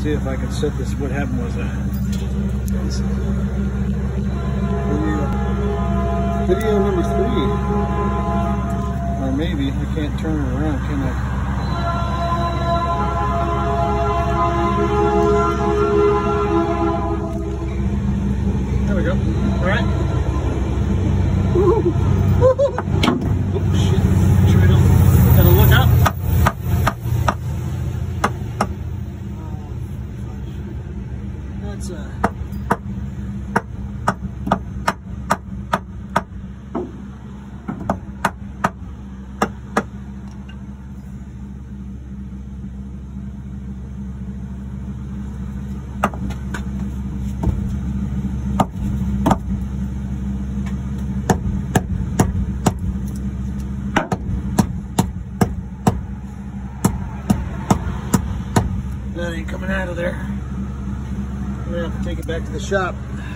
see if I can set this. What happened was video number 3. Or maybe I can't turn it around, can I? There we go. All right. Oh shit! Sure we don't. Gotta look up. That's that ain't coming out of there. I'm gonna have to take it back to the shop.